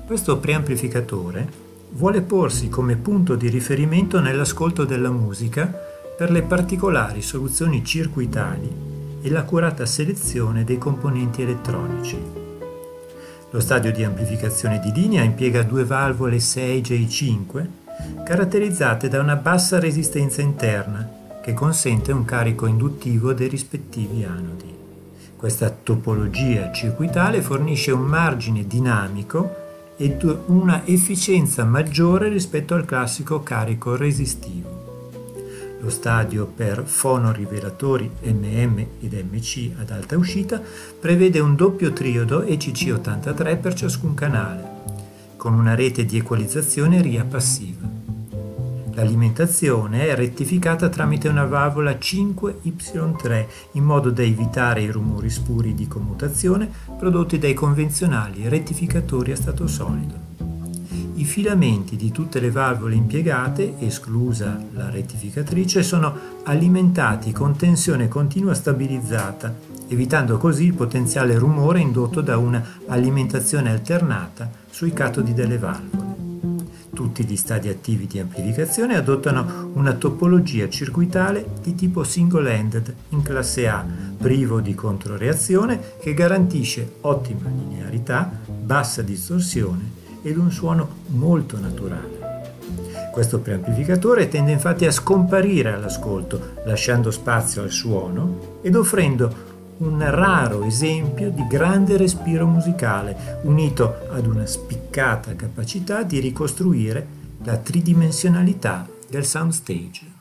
Questo preamplificatore vuole porsi come punto di riferimento nell'ascolto della musica per le particolari soluzioni circuitali e l'accurata selezione dei componenti elettronici. Lo stadio di amplificazione di linea impiega due valvole 6J5 caratterizzate da una bassa resistenza interna che consente un carico induttivo dei rispettivi anodi. Questa topologia circuitale fornisce un margine dinamico ed una efficienza maggiore rispetto al classico carico resistivo. Lo stadio per fonorivelatori MM ed MC ad alta uscita prevede un doppio triodo ECC83 per ciascun canale, con una rete di equalizzazione RIA passiva. L'alimentazione è rettificata tramite una valvola 5Y3 in modo da evitare i rumori spuri di commutazione prodotti dai convenzionali rettificatori a stato solido. I filamenti di tutte le valvole impiegate, esclusa la rettificatrice, sono alimentati con tensione continua stabilizzata, evitando così il potenziale rumore indotto da una alimentazione alternata sui catodi delle valvole. Tutti gli stadi attivi di amplificazione adottano una topologia circuitale di tipo single-ended in classe A, privo di controreazione, che garantisce ottima linearità, bassa distorsione ed un suono molto naturale. Questo preamplificatore tende infatti a scomparire all'ascolto, lasciando spazio al suono ed offrendo un raro esempio di grande respiro musicale, unito ad una spiccata capacità di ricostruire la tridimensionalità del soundstage.